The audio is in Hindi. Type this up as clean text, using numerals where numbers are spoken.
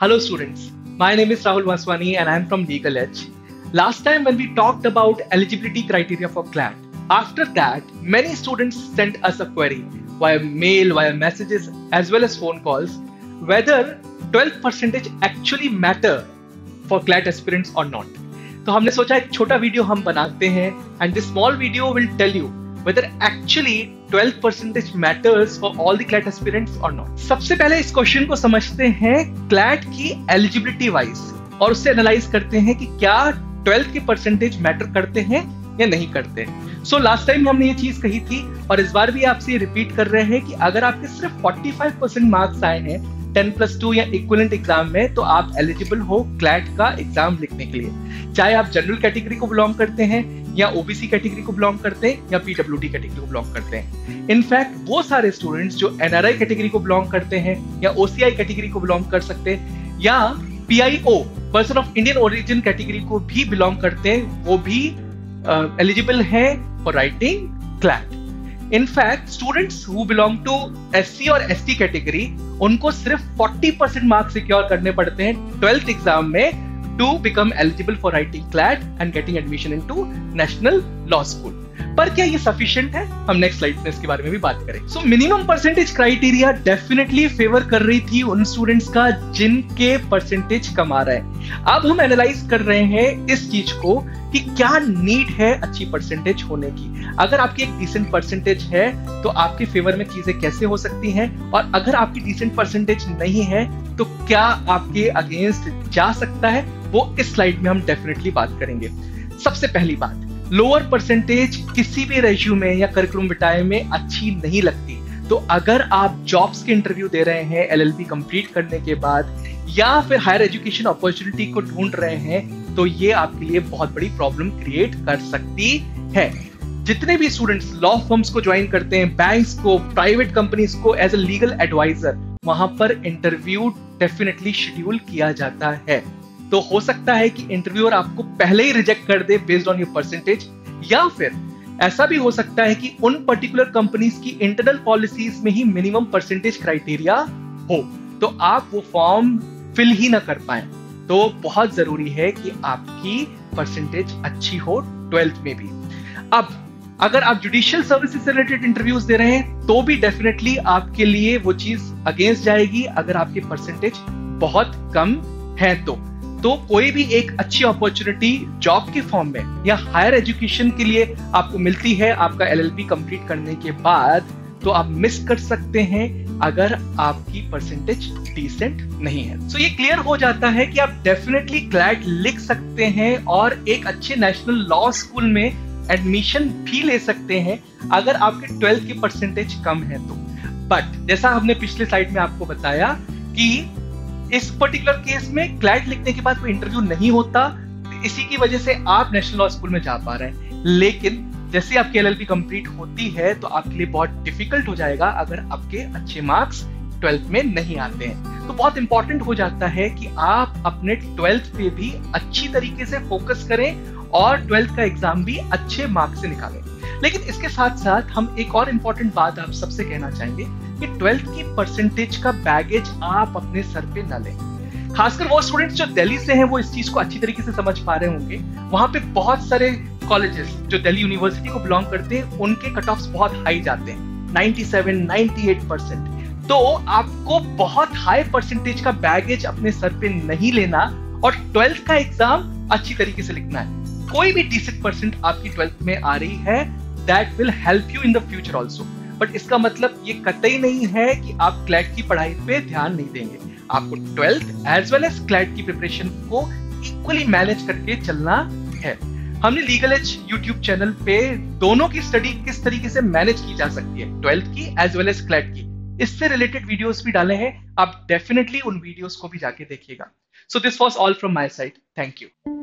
Hello students, my name is Rahul Vaswani and I am from Legal Edge. Last time when we talked about eligibility criteria for CLAT, after that many students sent us a query via mail, via messages as well as phone calls whether 12% actually matter for CLAT aspirants or not. तो हमने सोचा एक छोटा वीडियो हम बनाते हैं and this small video will tell you whether actually 12% matters for all the CLAT aspirants or not. सबसे पहले इस क्वेश्चन को समझते हैं CLAT की एलिजिबिलिटी वाइज और उससे एनालाइज करते हैं कि क्या 12 के परसेंटेज मैटर करते हैं या नहीं करते हैं. सो लास्ट टाइम हमने ये चीज कही थी और इस बार भी आपसे रिपीट कर रहे हैं कि अगर आपके सिर्फ 45% मार्क्स आए हैं 10+2 या इक्विवेलेंट एग्जाम में तो आप एलिजिबल हो क्लैट का एग्जाम लिखने के लिए, चाहे आप जनरल कैटेगरी को बिलोंग करते हैं या ओबीसी कैटेगरी को बिलोंग करते हैं या पीडब्ल्यूडी कैटेगरी को बिलोंग करते हैं. इनफैक्ट वो सारे स्टूडेंट्स जो एनआरआई कैटेगरी को बिलोंग करते हैं या ओसीआई कैटेगरी को बिलोंग कर सकते हैं या PIO person of Indian origin category को भी बिलोंग करते हैं, वो भी एलिजिबल है for writing CLAT. In fact students who belong to SC और एसटी कैटेगरी उनको सिर्फ 40% मार्क्स सिक्योर करने पड़ते हैं 12th एग्जाम में to become eligible for writing CLAT and getting admission into National Law School. पर क्या ये सफिशिएंट है? हम नेक्स्ट स्लाइड में इसके बारे में भी बात करें. So minimum percentage criteria definitely favour कर रही थी उन स्टूडेंट्स का जिनके परसेंटेज कम आ रहे हैं. अब हम एनालाइज कर रहे हैं इस चीज को कि क्या नीड है अच्छी परसेंटेज होने की. अगर आपकी एक डिसेंट परसेंटेज है तो आपके फेवर में चीजें कैसे हो सकती हैं, और अगर आपकी डिसेंट परसेंटेज नहीं है तो क्या आपके अगेंस्ट जा सकता है, वो इस स्लाइड में हम डेफिनेटली बात करेंगे. सबसे पहली बात, लोअर परसेंटेज किसी भी रेज्यूमे या करिकुलम विटाए में अच्छी नहीं लगती. तो अगर आप जॉब्स के इंटरव्यू दे रहे हैं एलएलबी कंप्लीट करने के बाद या फिर हायर एजुकेशन अपॉर्चुनिटी को ढूंढ रहे हैं तो ये आपके लिए बहुत बड़ी प्रॉब्लम क्रिएट कर सकती है. जितने भी स्टूडेंट्स लॉ फर्म्स को ज्वाइन करते हैं, बैंक्स को, प्राइवेट कंपनीज को एज ए लीगल एडवाइजर, वहां पर इंटरव्यू डेफिनेटली शेड्यूल किया जाता है. तो हो सकता है कि इंटरव्यूअर आपको पहले ही रिजेक्ट कर दे बेस्ड ऑन योर परसेंटेज, या फिर ऐसा भी हो सकता है कि उन पर्टिकुलर कंपनीज की इंटरनल पॉलिसीज में ही मिनिमम परसेंटेज क्राइटेरिया हो तो आप वो फॉर्म फिल ही ना कर पाए. तो बहुत जरूरी है कि आपकी परसेंटेज अच्छी हो 12th में भी. अब अगर आप जुडिशियल सर्विसेज से रिलेटेड इंटरव्यूज दे रहे हैं तो भी डेफिनेटली आपके लिए वो चीज अगेंस्ट जाएगी अगर आपकी परसेंटेज बहुत कम है. तो कोई भी एक अच्छी अपॉर्चुनिटी जॉब के फॉर्म में या हायर एजुकेशन के लिए आपको मिलती है आपका एलएलबी कंप्लीट करने के बाद, तो आप मिस कर सकते हैं अगर आपकी परसेंटेज डिसेंट नहीं है. सो ये क्लियर हो जाता है कि आप डेफिनेटली क्लैट लिख सकते हैं और एक अच्छे नेशनल लॉ स्कूल में एडमिशन भी ले सकते हैं अगर आपके 12th की परसेंटेज कम है तो. बट जैसा हमने पिछले स्लाइड में आपको बताया कि इस पर्टिकुलर केस में क्लैट लिखने के बाद कोई इंटरव्यू नहीं होता, इसी की वजह से आप नेशनल लॉ स्कूल में जा पा रहे हैं. लेकिन जैसे आपकी एलएलबी कंप्लीट होती है तो आपके लिए बहुत डिफिकल्ट हो जाएगा अगर आपके अच्छे मार्क्स 12th में नहीं आते हैं. तो बहुत इंपॉर्टेंट हो जाता है कि आप अपने 12th पे भी अच्छी तरीके से फोकस करें और 12th का एग्जाम भी अच्छे मार्क्स से निकालें. लेकिन इसके साथ साथ हम एक और इम्पोर्टेंट बात आप सबसे कहना चाहेंगे कि 12th की परसेंटेज का बैगेज आप अपने सर पे न लें. खासकर वो स्टूडेंट्स जो दिल्ली से हैं वो इस चीज को अच्छी तरीके से समझ पा रहे होंगे. वहां पे बहुत सारे कॉलेजेस जो दिल्ली यूनिवर्सिटी को बिलोंग करते हैं उनके कट ऑफ्स बहुत हाई जाते हैं, 97, 98%. तो आपको बहुत हाई परसेंटेज का बैगेज अपने सर पे नहीं लेना और 12th का एग्जाम अच्छी तरीके से लिखना है. कोई भी डिसेंट परसेंट आपकी 12th में आ रही है, that will help you in the future also. But इसका मतलब ये कतई नहीं है कि आप क्लैट की पढ़ाई पे ध्यान नहीं देंगे. आपको 12th as well as CLAT की प्रिपरेशन को इक्वली मैनेज करके चलना है. हमने लीगल एज यूट्यूब चैनल पे दोनों की स्टडी किस तरीके से मैनेज की जा सकती है, 12th की एज वेल एज क्लैट की, इससे रिलेटेड वीडियोस भी डाले हैं. आप डेफिनेटली उन वीडियोस को भी जाके देखिएगा. So this was all from my side. Thank you.